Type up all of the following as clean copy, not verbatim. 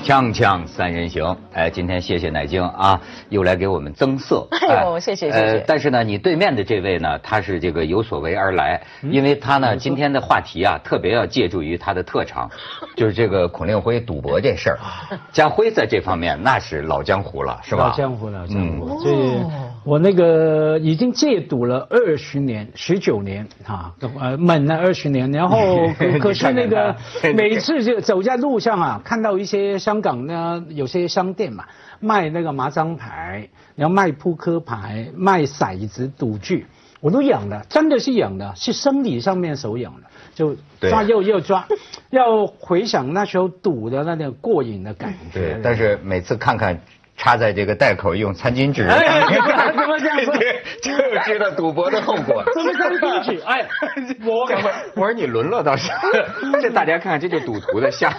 锵锵三人行，哎，今天谢谢乃菁啊，又来给我们增色。 哎呦，谢谢谢谢。 但是呢，你对面的这位呢，他是这个有所为而来，因为他呢今天的话题啊，特别要借助于他的特长，就是这个孔令辉赌博这事儿。家辉在这方面那是老江湖了，是吧？ 老江湖，老江湖。所以，我那个已经戒赌了20年、19年啊，闷了20年，然后可是那个每次就走在路上啊，看到一些香港呢有些商店嘛，卖那个麻将牌，然后卖扑克牌，卖骰子赌具，我都养了，真的是养的，是生理上面手痒的，就抓又抓，要回想那时候赌的那种过瘾的感觉。 对，但是每次看看。插在这个袋口用餐巾纸， 怎么这样说？ 就知道赌博的后果。 怎么餐巾纸？哎， 我说你沦落到是，这大家看，这就赌徒的下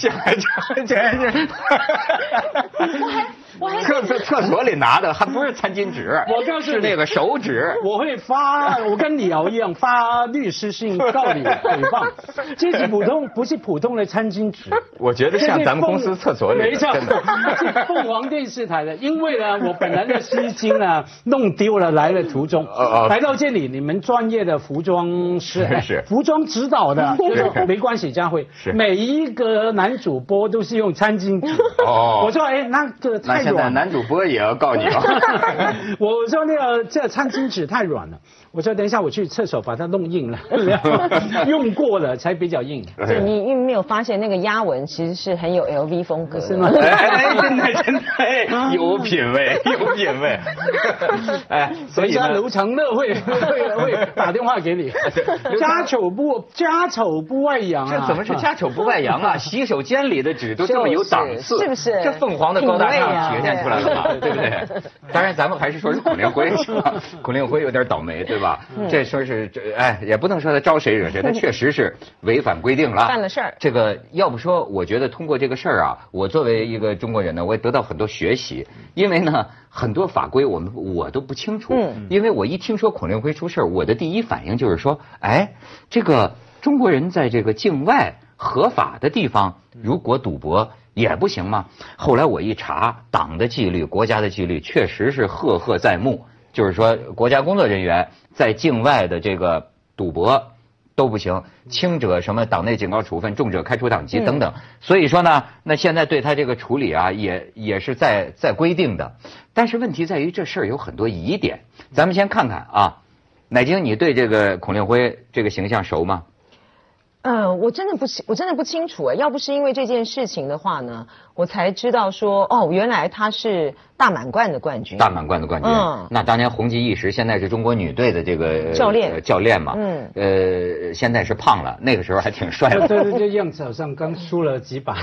我还厕所里拿的还不是餐巾纸， 我告诉你是那个手指。 我会我跟李敖一样发律师信告你诽谤，这是不是普通的餐巾纸。 我觉得像咱们公司厕所里， 没错，是凤凰电视台的。因为呢，我本来的丝巾呢弄丢了，来了途中，来到这里，你们专业的服装师，服装指导的，就说没关系，家辉，每一个男主播都是用餐巾纸。我说哎，那个太软了。现在男主播也要告你了。 我说这餐巾纸太软了。我说等一下我去厕所把它弄硬了，用过了才比较硬。 对，你有没有发现那个压纹其实是很有 LV 风格， 是吗？ 哎，真的，有品位。哎，所以呢， 卢长乐会打电话给你。家丑不外扬啊！ 这怎么是家丑不外扬啊？洗手间里的纸都这么有档次， 是不是？ 这凤凰的高大上体现出来了嘛，对不对？当然，咱们还是说是孔令辉是吧？孔令辉有点倒霉，对吧？这说是也不能说他招谁惹谁，他确实是违反规定了， 干了事儿。 这个要不说，我觉得通过这个事儿啊，我作为一个中国人呢，我也得到很多学习。因为呢，很多法规我都不清楚。因为我一听说孔令辉出事儿，我的第一反应就是说，哎，这个中国人在这个境外合法的地方，如果赌博也不行吗？后来我一查，党的纪律、国家的纪律确实是赫赫在目。就是说，国家工作人员在境外的这个赌博都不行，轻者什么党内警告处分，重者开除党籍等等。所以说呢，那现在对他这个处理啊，也是在规定的。但是问题在于这事儿有很多疑点。咱们先看看啊，乃菁，你对这个孔令辉这个形象熟吗？ 我真的不清楚。要不是因为这件事情的话呢，我才知道说，原来他是大满贯的冠军。大满贯的冠军。那当年红极一时，现在是中国女队的这个教练嘛。现在是胖了，那个时候还挺帅的。 对，这样子好像刚输了几把。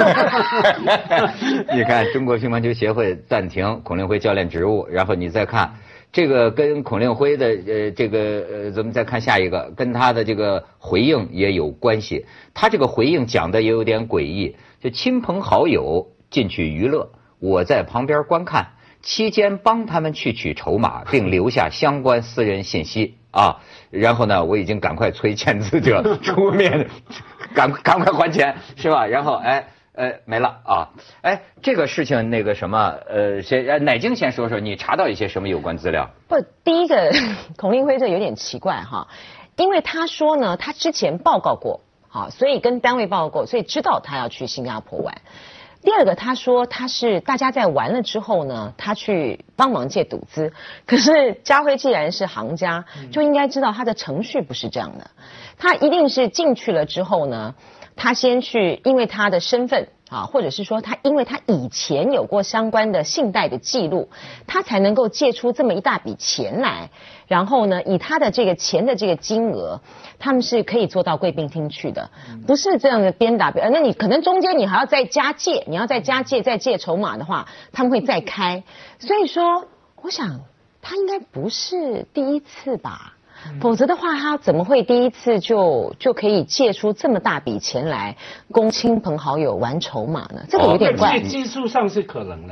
你看，中国乒乓球协会暂停孔令辉教练职务，然后你再看。这个跟孔令辉的咱们再看下一个，跟他的这个回应也有关系。他这个回应讲的也有点诡异，就亲朋好友进去娱乐，我在旁边观看，期间帮他们去取筹码，并留下相关私人信息啊。然后呢，我已经赶快催签字者出面，赶快还钱，是吧？然后没了啊！哎，这个事情那个什么，乃菁先说说，你查到一些什么有关资料？ 不，第一个，孔令辉这有点奇怪哈，因为他说呢，他之前报告过，所以跟单位报告过，所以知道他要去新加坡玩。第二个，他说他是大家在玩了之后呢，他去帮忙借赌资。可是家辉既然是行家，就应该知道他的程序不是这样的，他一定是进去了之后呢。他先去，因为他的身份或者是说因为他以前有过相关的信贷的记录，他才能够借出这么一大笔钱来。然后呢，以他的这个钱的这个金额，他们是可以做到贵宾厅去的，不是这样的边打边。那你可能中间你还要再加借，你要再加借再借筹码的话，他们会再开。所以说，我想他应该不是第一次吧。否则的话，他怎么会第一次就可以借出这么大笔钱来供亲朋好友玩筹码呢？这个有点怪。 技术上是可能的，因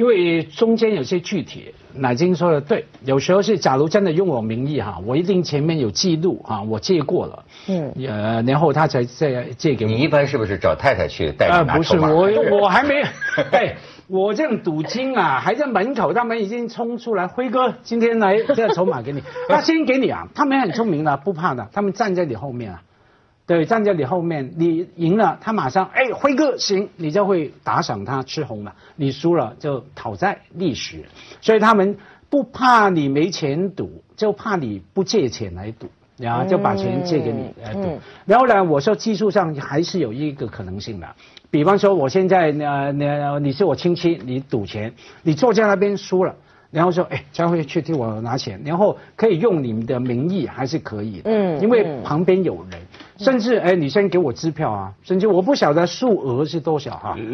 因为中间有些具体，乃金说的对，有时候是假如真的用我名义哈，我一定前面有记录哈，我借过了，然后他才再借给我。 你一般是不是找太太去带你拿不是， 筹码？ 我还没，哎，我这样赌金啊，还在门口，他们已经冲出来，辉哥今天来这筹码给你，他先给你啊，他们很聪明的，不怕的，他们站在你后面啊。对，站在你后面，你赢了，他马上辉哥行，你就会打赏他吃红了；你输了就讨债利息。所以他们不怕你没钱赌，就怕你不借钱来赌，然后就把钱借给你来赌。然后呢，我说技术上还是有一个可能性的，比方说我现在你是我亲戚，你赌钱，你坐在那边输了。然后说，佳慧去替我拿钱，然后可以用你们的名义还是可以的，因为旁边有人，甚至你先给我支票啊，甚至我不晓得数额是多少哈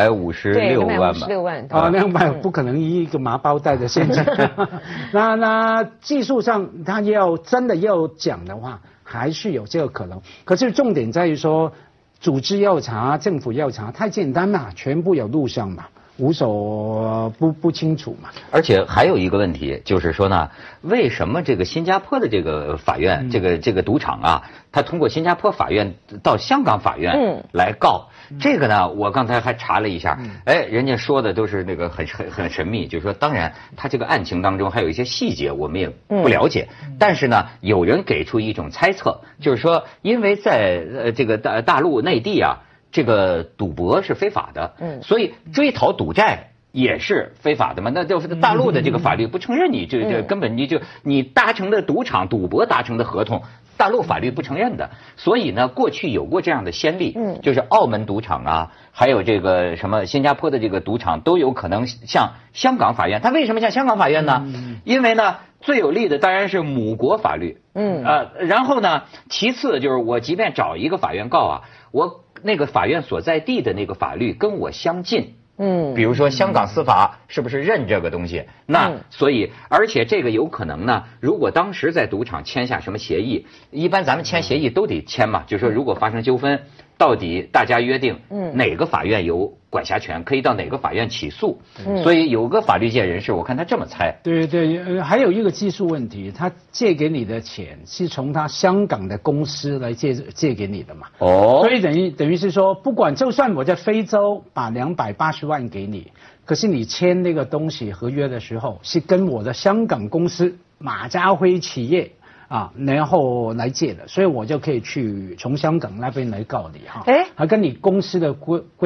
，256万吧 ，256万啊，200不可能一个麻包袋的现金，那技术上他真的要讲的话，还是有这个可能，可是重点在于说，组织要查，政府要查，太简单嘛，全部有录像嘛。无所不清楚嘛， 而且还有一个问题就是说呢，为什么这个新加坡的这个法院，这个赌场啊，他通过新加坡法院到香港法院来告？这个呢，我刚才还查了一下，人家说的都是那个很神秘，就是说，当然他这个案情当中还有一些细节我们也不了解，但是呢，有人给出一种猜测，就是说，因为在这个大陆内地啊。这个赌博是非法的，所以追讨赌债也是非法的嘛。那就是大陆的这个法律不承认你这根本你达成的赌场赌博达成的合同，大陆法律不承认的。所以呢，过去有过这样的先例，就是澳门赌场啊，还有这个什么新加坡的这个赌场都有可能向香港法院。他为什么向香港法院呢？因为呢，最有利的当然是母国法律，然后呢，其次就是我即便找一个法院告啊，我那个法院所在地的那个法律跟我相近，比如说香港司法是不是认这个东西？那所以，而且这个有可能呢，如果当时在赌场签下什么协议，一般咱们签协议都得签嘛，就是说如果发生纠纷，到底大家约定哪个法院有管辖权，可以到哪个法院起诉。所以有个法律界人士，我看他这么猜。 对，还有一个技术问题，他借给你的钱是从他香港的公司来借给你的嘛？所以等于是说，不管就算我在非洲把280万给你，可是你签那个东西合约的时候，是跟我的香港公司马家辉企业。然后来借的，所以我就可以去从香港那边来告你哈。还跟你公司的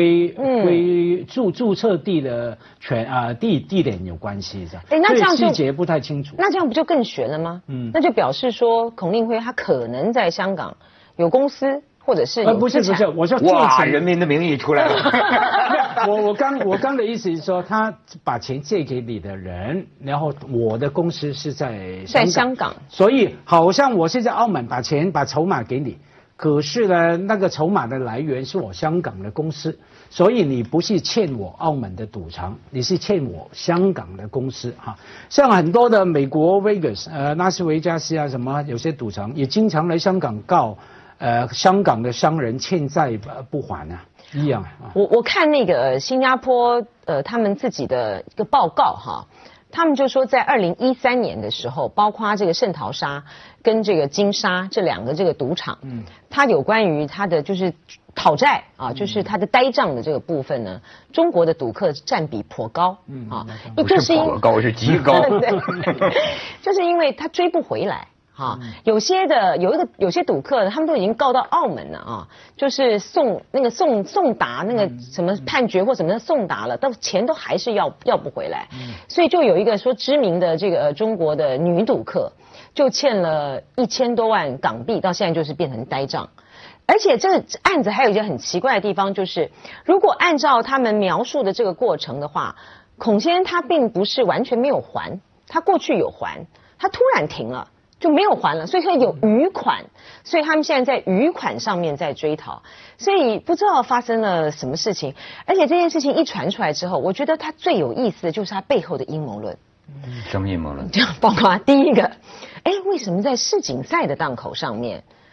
注册地的地点有关系的。 那这样细节不太清楚。 那这样不就更悬了吗？那就表示说孔令辉他可能在香港有公司。或者是不是，我说哇，人民的名义出来了。 我刚的意思是说，他把钱借给你的人，然后我的公司是在香港， 所以好像我是在澳门把筹码给你，可是呢，那个筹码的来源是我香港的公司，所以你不是欠我澳门的赌场，你是欠我香港的公司哈。像很多的美国 Vegas 拉斯维加斯啊什么，有些赌场也经常来香港告。香港的商人欠债不还啊，一样啊。 我看那个新加坡他们自己的一个报告哈，他们就说在2013年的时候，包括这个圣淘沙跟这个金沙这两个这个赌场，它有关于它的就是讨债啊，就是它的呆账的这个部分呢，中国的赌客占比颇高不是颇高，是极高， 就是因为他追不回来。有些赌客他们都已经告到澳门了啊，就是送达那个什么判决或什么的送达了，但钱都还是要不回来，所以就有一个说知名的这个中国的女赌客就欠了1000多万港币，到现在就是变成呆账。而且这个案子还有一件很奇怪的地方，就是如果按照他们描述的这个过程的话，孔先生他并不是完全没有还，他过去有还，他突然停了。就没有还了，所以说有余款，所以他们现在在余款上面在追讨，所以不知道发生了什么事情。而且这件事情一传出来之后，我觉得它最有意思的就是它背后的阴谋论。 什么阴谋论？ 这样包括第一个，为什么在世锦赛的档口上面，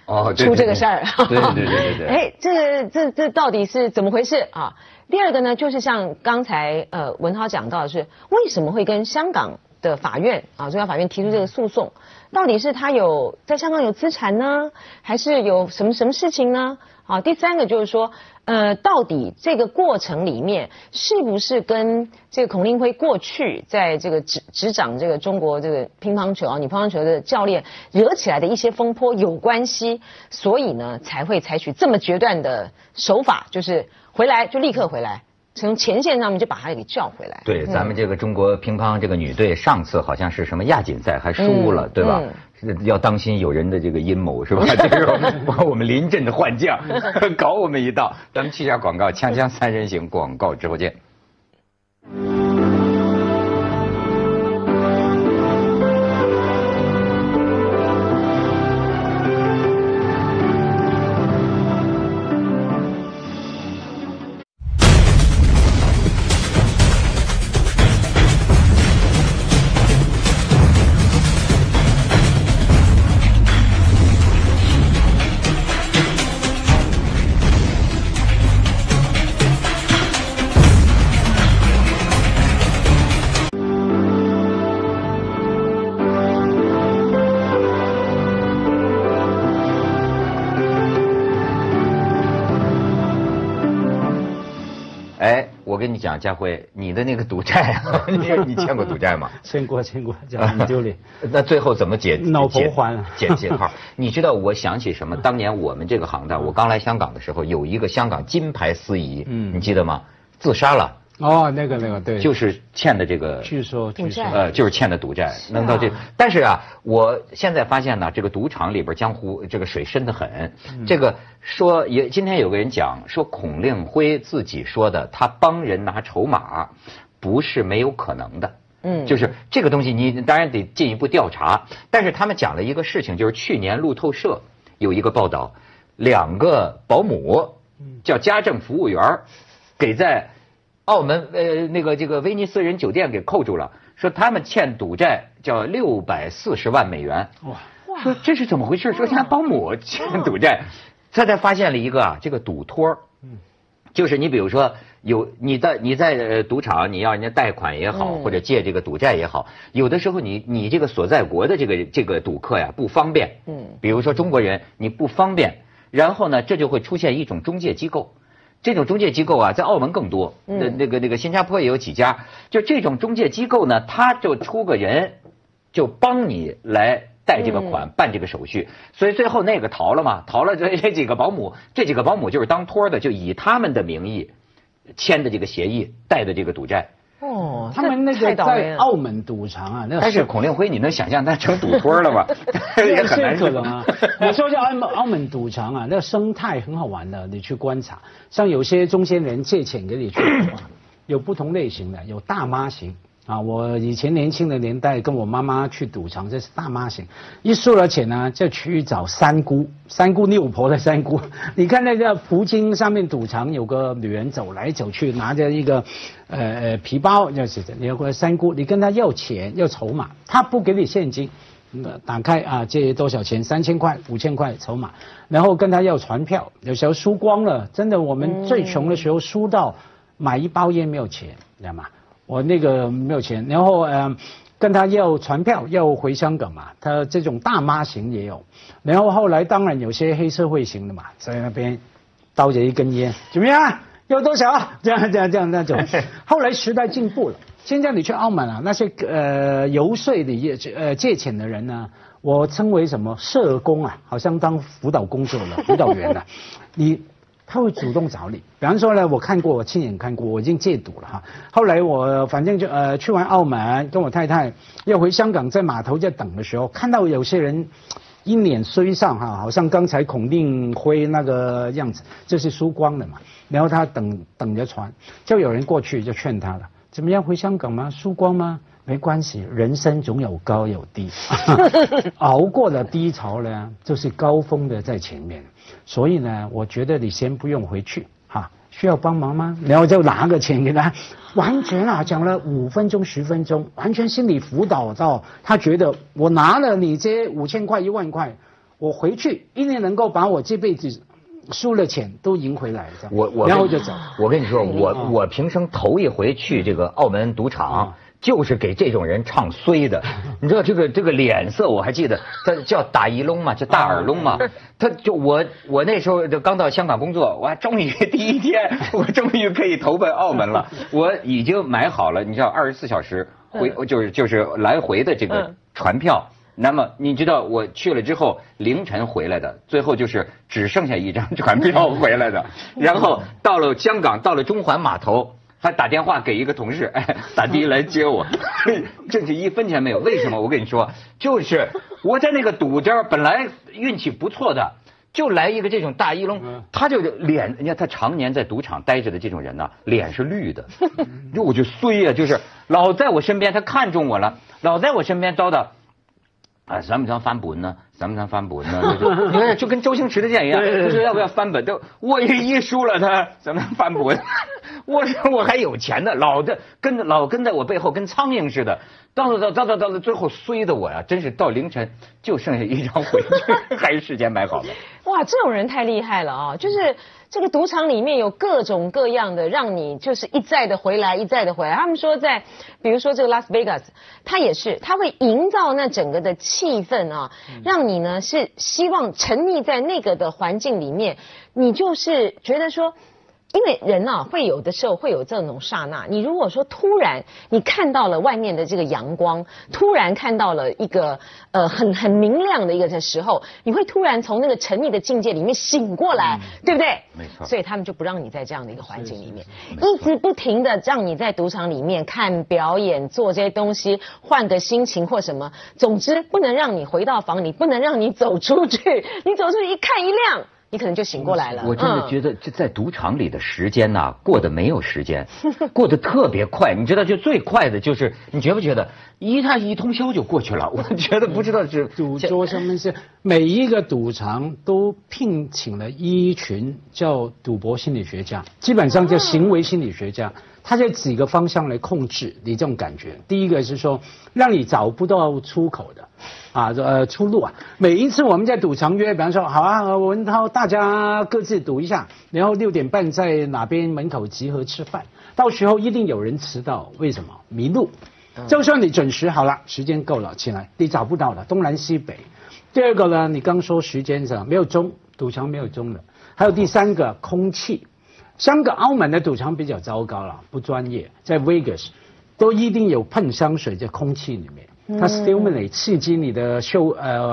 出这个事儿。 对。 哎，这到底是怎么回事啊？第二个呢，就是像刚才文豪讲到的是，为什么会跟香港的法院啊，中央法院提出这个诉讼？到底是他有在香港有资产呢，还是有什么事情呢？啊，第三个就是说，到底这个过程里面是不是跟这个孔令辉过去在这个执掌这个中国这个乒乓球啊女乒乓球的教练惹起来的一些风波有关系？所以呢，才会采取这么决断的手法，就是回来就立刻回来。从前线上面就把他给叫回来。 对，咱们这个中国乒乓这个女队上次好像是什么亚锦赛还输了，对吧？要当心有人的这个阴谋，是吧？这个我们临阵换将，搞我们一道。咱们去下广告，锵锵三人行广告之后见。我跟你讲，家辉，你的那个赌债啊，你欠过赌债吗？ 欠过，讲很丢脸。 那最后怎么解？ 脑婆还了， 解号。你知道我想起什么？当年我们这个行当，我刚来香港的时候，有一个香港金牌司仪，你记得吗？自杀了。 哦，那个对， 就是欠的这个， 据说， 就是欠的赌债，能到这。但是啊，我现在发现呢，这个赌场里边江湖这个水深得很。这个说也，今天有个人讲说，孔令辉自己说的，他帮人拿筹码，不是没有可能的。就是这个东西，你当然得进一步调查。但是他们讲了一个事情，就是去年路透社有一个报道，2个保姆叫家政服务员，给在澳门这个威尼斯人酒店给扣住了，说他们欠赌债叫640万美元。哇！说这是怎么回事？说现在保姆欠赌债，他才发现了一个啊，这个赌托，就是你比如说你在赌场，你要人家贷款也好，或者借这个赌债也好，有的时候你这个所在国的这个赌客呀不方便，比如说中国人你不方便，然后呢这就会出现一种中介机构。这种中介机构啊，在澳门更多，那个新加坡也有几家。就这种中介机构呢，他就出个人，就帮你来贷这个款，办这个手续。所以最后那个逃了嘛，逃了这几个保姆就是当托的，就以他们的名义签的这个协议，贷的这个赌债。 哦， 他们那个在澳门赌场啊， 但是孔令辉，你能想象他成赌托了吗？也很难可能啊。我说叫澳门赌场啊，那生态很好玩的，你去观察。像有些中间人借钱给你去赌啊，有不同类型的，有大妈型啊。我以前年轻的年代跟我妈妈去赌场，这是大妈型。一输了钱呢，就去找三姑六婆的三姑。你看那个葡京上面赌场有个女人走来走去，拿着一个皮包，就是有个三姑，你跟她要钱要筹码，她不给你现金。打开啊，借多少钱？3000块、5000块筹码，然后跟他要传票，有时候输光了，真的我们最穷的时候输到买一包烟没有钱，知道吗？我那个没有钱，然后跟他要传票，要回香港嘛，他这种大妈型也有，然后后来当然有些黑社会型的嘛，在那边叼着一根烟，怎么样？要多少？这样那种，后来时代进步了。现在你去澳门啊，那些游说的借钱的人呢，我称为什么社工啊，好像当辅导工作了，辅导员了，他会主动找你。比方说呢，我亲眼看过，我已经戒赌了哈。后来我反正就去完澳门，跟我太太要回香港，在码头在等的时候，看到有些人一脸衰相哈，好像刚才孔令辉那个样子，就是输光了嘛。然后他等着船，就有人过去就劝他了。怎么样回香港吗？输光吗？没关系，人生总有高有低，熬过了低潮呢，就是高峰的在前面。所以呢，我觉得你先不用回去哈，需要帮忙吗？然后就拿个钱给他，完全啊讲了5分钟10分钟，完全心理辅导到他觉得我拿了你这5000块1万块， 我回去一定能够把我这辈子输了钱都赢回来，这样，然后就走。 我跟你说，我平生头一回去这个澳门赌场。就是给这种人唱衰的，你知道这个脸色，我还记得，他叫打一窿嘛，叫大耳窿嘛。他就我那时候就刚到香港工作，我还终于第一天，我终于可以投奔澳门了。我已经买好了，你知道24小时回就是来回的这个船票。那么你知道我去了之后凌晨回来的，最后就是只剩下一张船票回来的，然后到了香港，到了中环码头。还打电话给一个同事，打的来接我，这是1分钱没有。为什么？我跟你说，就是我在那个赌这儿本来运气不错的，就来一个这种大一龙，他就脸，你看他常年在赌场待着的这种人呢，脸是绿的，我就衰呀，就是老在我身边，他看中我了，老在我身边叨叨。啊，咱们翻本呢？咱们翻本呢？你看，就跟周星驰的电影一样，他说要不要翻本？都我一输了他，咱们翻本。我还有钱呢，老跟在我背后，跟苍蝇似的。到了最后衰的我呀，真是到凌晨就剩下一张回去，还是事先买好的。 哇，这种人太厉害了啊！就是这个赌场里面有各种各样的，让你就是一再的回来，一再的回来。他们说比如说这个拉斯维加斯，它也是，它会营造那整个的气氛啊，让你呢是希望沉溺在那个的环境里面，你就是觉得说。因为人啊，会有的时候会有这种刹那，你如果说突然你看到了外面的这个阳光，突然看到了一个很明亮的一个的时候，你会突然从那个沉溺的境界里面醒过来，对不对？ 没错。 所以他们就不让你在这样的一个环境里面，一直不停的让你在赌场里面看表演，做这些东西，换个心情或什么，总之不能让你回到房里，不能让你走出去，你走出去一看一亮。你可能就醒过来了。 我真的觉得，就在赌场里的时间呐，过得没有时间，过得特别快。你知道，就最快的就是，你觉不觉得一通宵就过去了？我觉得不知道是赌桌上面是每一个赌场都聘请了一群叫赌博心理学家，基本上叫行为心理学家。他在几个方向来控制你这种感觉。第一个是说，让你找不到出口的，出路啊。每一次我们在赌场约，比方说，好啊，文涛大家各自赌一下，然后6点半在哪边门口集合吃饭。到时候一定有人迟到，为什么？迷路。就算你准时好了，时间够了起来，你找不到了，东南西北。第二个呢，你刚说时间上没有钟，赌场没有钟的。还有第三个，空气。香港、澳门的赌场比较糟糕了，不专业，在 Vegas 都一定有喷香水在空气里面，它 stimulate 刺激你的嗅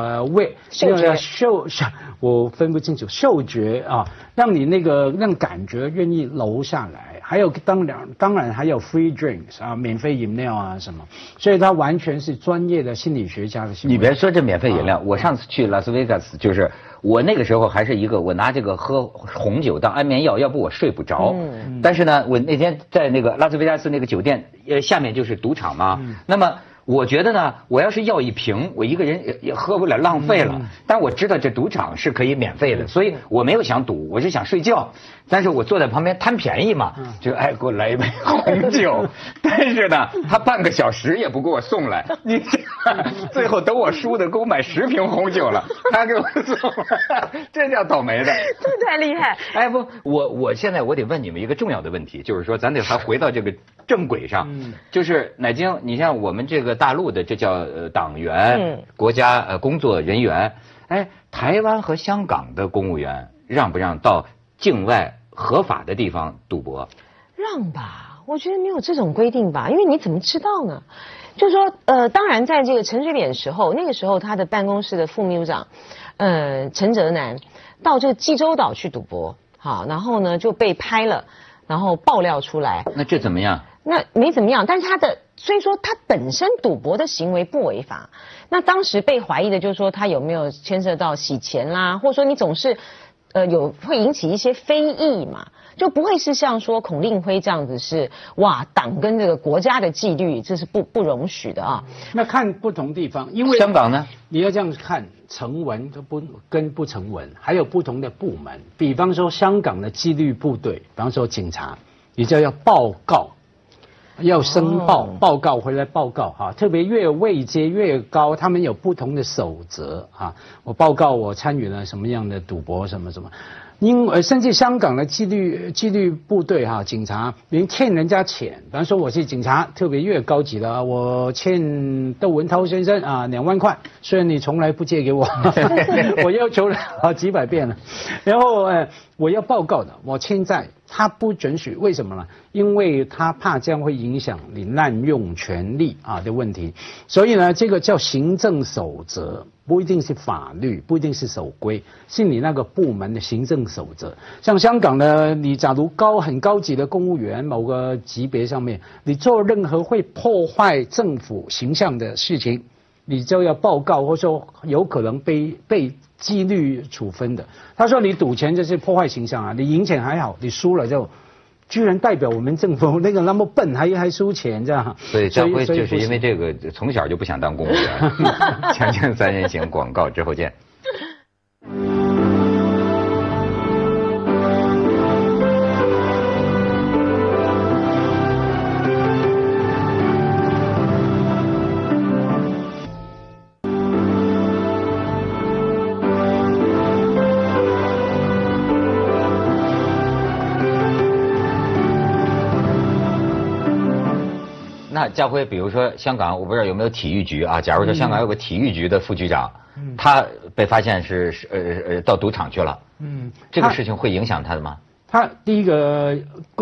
觉，我分不清楚嗅觉啊，让你让感觉愿意楼下来。还有当然还有 free drinks 啊，免费饮料啊什么，所以它完全是专业的心理学家的。 你别说这免费饮料，我上次去拉斯维加斯就是。我那个时候还是我拿这个喝红酒当安眠药，要不我睡不着。但是呢，我那天在那个拉斯维加斯那个酒店，下面就是赌场嘛。那么我觉得呢，我要是要一瓶，我一个人也喝不了，浪费了。但我知道这赌场是可以免费的，所以我没有想赌，我是想睡觉。但是我坐在旁边贪便宜嘛，就给我来一杯红酒。但是呢，他半个小时也不给我送来，你最后等我输的，给我买10瓶红酒了，他给我送来，这叫倒霉的。 这太厉害！ 哎不，我现在我得问你们一个重要的问题，就是说咱得还回到这个正轨上，就是乃菁，你像我们这个大陆的，这叫党员、国家工作人员，哎，台湾和香港的公务员让不让到境外合法的地方赌博？ 让吧，我觉得没有这种规定吧，因为你怎么知道呢？就是说，当然在这个陈水扁时候，那个时候他的办公室的副秘书长，陈哲南到这个济州岛去赌博，好，然后呢就被拍了，然后爆料出来。 那这怎么样？ 那没怎么样，但是所以说他本身赌博的行为不违法。那当时被怀疑的就是说他有没有牵涉到洗钱啦，或者说你总是会引起一些非议嘛，就不会是像说孔令辉这样子是哇党跟这个国家的纪律这是不容许的啊。 那看不同地方，因为香港呢， 你要这样看成文跟不成文，还有不同的部门。比方说香港的纪律部队，比方说警察，你就要报告。 要申报告回来报告哈，特别越位阶越高，他们有不同的守则啊。我报告我参与了什么样的赌博什么什么。甚至香港的纪律部队哈，警察连欠人家钱，比方说我是警察，特别越高级的，我欠窦文涛先生啊2万块，虽然你从来不借给我，我要求了好几百遍了，然后我要报告的，我欠债，他不准许，为什么呢？因为他怕这样会影响你滥用权力啊的问题，所以呢，这个叫行政守则。不一定是法律，不一定是守规，是你那个部门的行政守则。像香港的，你假如很高级的公务员，某个级别上面，你做任何会破坏政府形象的事情，你就要报告，或者说有可能被纪律处分的。他说你赌钱就是破坏形象啊，你赢钱还好，你输了就。居然代表我们政府那么笨，还输钱这样。 所以张辉就是因为这个，从小就不想当公务员。锵锵三人行，广告之后见。那家辉，比如说香港，我不知道有没有体育局啊？假如说香港有个体育局的副局长，他被发现是到赌场去了，这个事情会影响他的吗？ 他第一个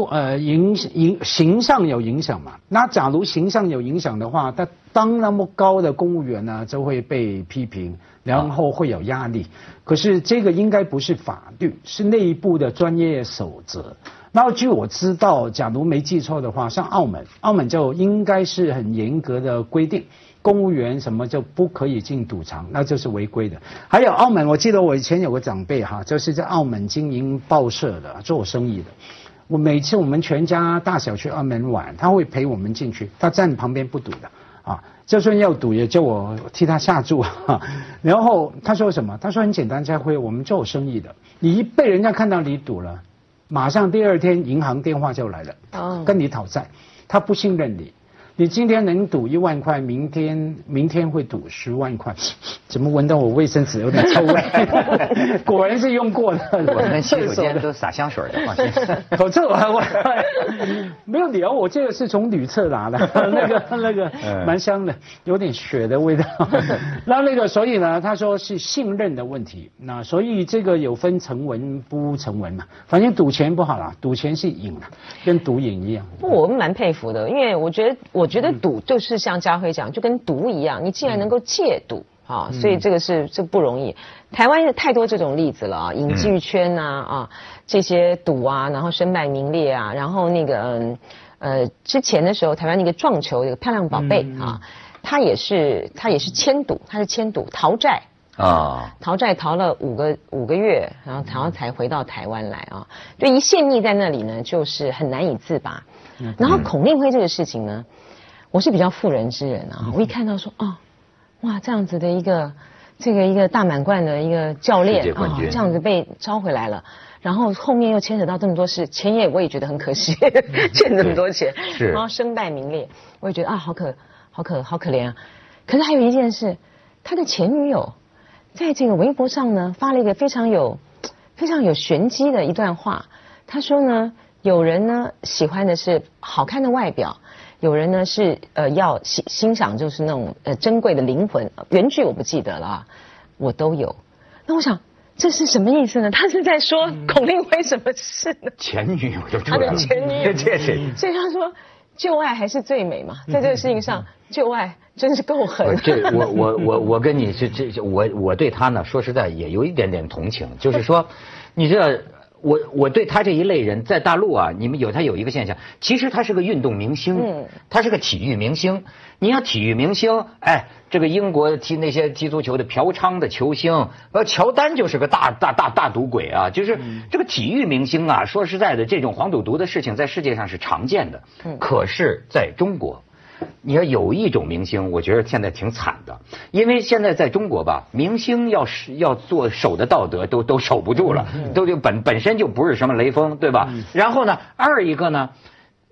形象有影响嘛？那假如形象有影响的话，他当那么高的公务员呢，就会被批评，然后会有压力。可是这个应该不是法律，是内部的专业守则。然后据我知道，假如没记错的话，像澳门就应该是很严格的规定，公务员什么就不可以进赌场，那就是违规的。还有澳门，我记得我以前有个长辈哈，就是在澳门经营报社的，做生意的。每次我们全家大小去澳门玩，他会陪我们进去，他站旁边不赌的啊，就算要赌也叫我替他下注啊。然后他说什么？他说很简单，家辉，我们做生意的，你一被人家看到你赌了。马上第二天银行电话就来了，跟你讨债，他不信任你。你今天能赌1万块，明天会赌10万块，怎么闻到我卫生纸有点臭味？果然是用过的。 我们洗手间都撒香水的，放心。 好臭啊！我没有聊，我这个是从女厕拿的，那个蛮香的，有点血的味道。那个，所以呢，他说是信任的问题。那所以这个有分成文不成文嘛，反正赌钱不好啦，赌钱是瘾啊，跟毒瘾一样。 我们蛮佩服的，因为我觉得赌就是像家辉讲，就跟毒一样，你既然能够戒赌啊，所以这不容易。台湾有太多这种例子了啊，影剧圈啊这些赌啊，然后身败名裂啊，然后那个之前的时候，台湾那个撞球那个漂亮宝贝啊，他也是签赌，他是签赌逃债。逃债逃了5个月，然后才回到台湾来啊，就一陷溺在那里呢，就是很难以自拔。然后孔令辉这个事情呢，我是比较妇人之仁啊，我一看到说哇这样子的一个大满贯的一个教练这样子被招回来了，然后后面又牵扯到这么多事，钱我也觉得很可惜，欠这么多钱，然后身败名裂，我也觉得好可怜啊。可是还有一件事，他的前女友在这个微博上呢发了一个非常有玄机的一段话，他说呢，有人呢喜欢的是好看的外表，有人呢是要欣赏就是那种珍贵的灵魂，原句我不记得了啊，我都有。那我想这是什么意思呢？他是在说孔令辉什么事呢？ 前女友就出来了， 他的前女友，这是所以他说旧爱还是最美嘛，在这个事情上，旧爱真是够狠。 我跟你我对他呢，说实在也有一点点同情，就是说，你知道。我对他这一类人在大陆啊，他有一个现象，其实他是个运动明星，他是个体育明星。你要体育明星，这个英国那些踢足球的嫖娼的球星，乔丹就是个大赌鬼啊，就是这个体育明星啊。说实在的，这种黄赌毒的事情在世界上是常见的，可是在中国。你要有一种明星，我觉得现在挺惨的，因为现在在中国吧，明星要做守的道德都守不住了，都就本身就不是什么雷锋，对吧？然后呢，二一个呢，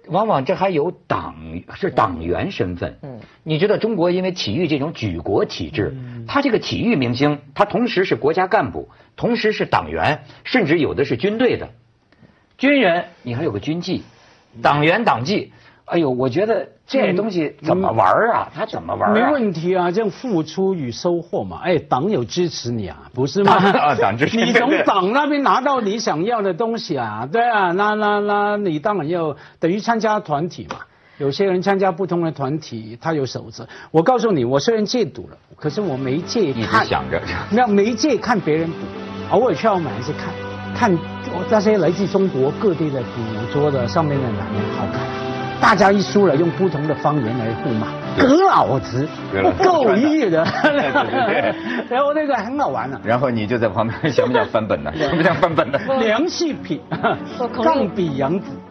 往往这还有党员身份。你知道中国因为体育这种举国体制，他这个体育明星，他同时是国家干部，同时是党员，甚至有的是军队的。军人你还有个军纪，党员党纪。哎呦，我觉得这东西怎么玩啊？他怎么玩？ 没问题啊，这样付出与收获嘛。哎，党有支持你啊，不是吗？ 啊，党支持你从党那边拿到你想要的东西啊，对啊，那你当然要等于参加团体嘛。有些人参加不同的团体，他有守则。我告诉你，我虽然戒赌了，可是我没戒看， 一直想着没戒看别人赌，偶尔去澳门还是看那些来自中国各地的赌桌的上面的男人好看。大家一输了，用不同的方言来互骂，葛老子不够意的，然后那个很好玩啊。 然后你就在旁边，像不像翻本呢？像不像翻本呢？ 梁细品，杠比杨子。